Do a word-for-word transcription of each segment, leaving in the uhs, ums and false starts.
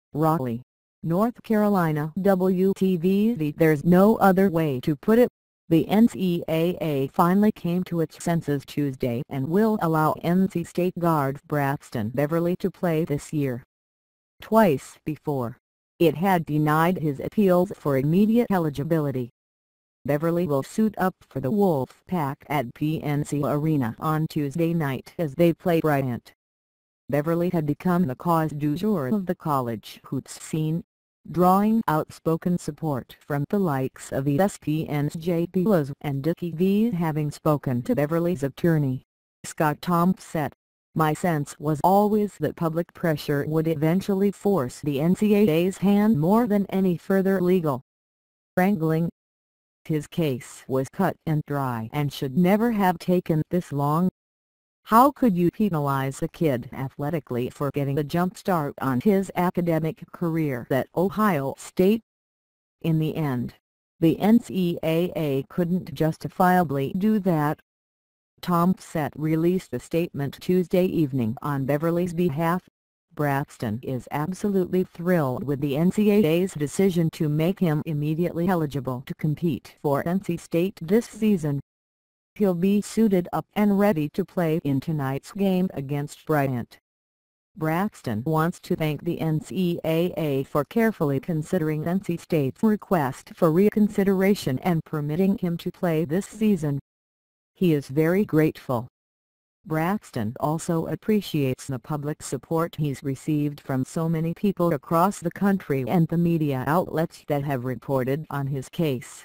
Raleigh, North Carolina. W T V Z. There's no other way to put it. The N C double A finally came to its senses Tuesday and will allow N C State guard Braxton Beverly to play this year. Twice before, it had denied his appeals for immediate eligibility. Beverly will suit up for the Wolfpack at P N C Arena on Tuesday night as they play Bryant. Beverly had become the cause du jour of the college hoops scene, drawing outspoken support from the likes of E S P N's J P Lozano and Dickie V. Having spoken to Beverly's attorney, Scott Thompson, "My sense was always that public pressure would eventually force the N C double A's hand more than any further legal wrangling. His case was cut and dry and should never have taken this long. How could you penalize a kid athletically for getting a jump start on his academic career at Ohio State? In the end, the N C double A couldn't justifiably do that." Thompson released a statement Tuesday evening on Beverly's behalf. "Braxton is absolutely thrilled with the N C double A's decision to make him immediately eligible to compete for N C State this season. He'll be suited up and ready to play in tonight's game against Bryant." Braxton wants to thank the N C double A for carefully considering N C State's request for reconsideration and permitting him to play this season. He is very grateful. Braxton also appreciates the public support he's received from so many people across the country and the media outlets that have reported on his case.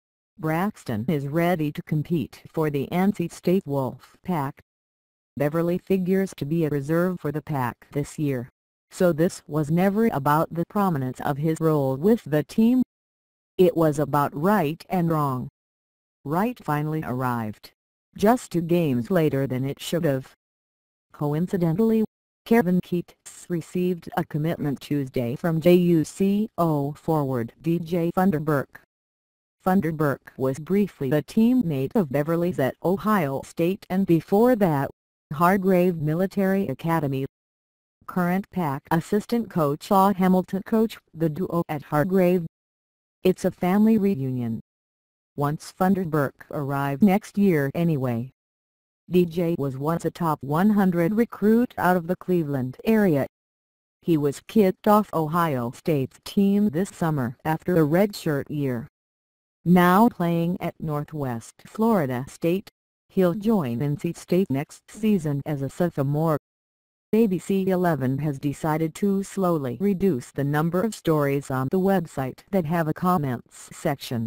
Braxton is ready to compete for the N C State Wolfpack. Beverly figures to be a reserve for the Pack this year, so this was never about the prominence of his role with the team. It was about right and wrong. Right finally arrived, just two games later than it should have. Coincidentally, Kevin Keatts received a commitment Tuesday from J U C O forward D J Funderburk. Funderburk was briefly a teammate of Beverly's at Ohio State and before that, Hargrave Military Academy. Current Pack assistant coach Shaw Hamilton coached the duo at Hargrave. It's a family reunion. Once Funderburk arrived next year anyway. D J was once a top one hundred recruit out of the Cleveland area. He was kicked off Ohio State's team this summer after a redshirt year. Now playing at Northwest Florida State, he'll join N C State next season as a sophomore. A B C eleven has decided to slowly reduce the number of stories on the website that have a comments section.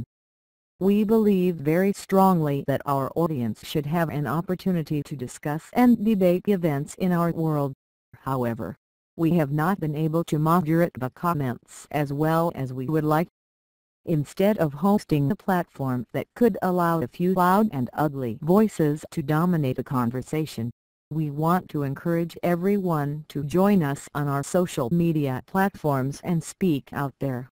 "We believe very strongly that our audience should have an opportunity to discuss and debate events in our world. However, we have not been able to moderate the comments as well as we would like. Instead of hosting a platform that could allow a few loud and ugly voices to dominate the conversation, we want to encourage everyone to join us on our social media platforms and speak out there.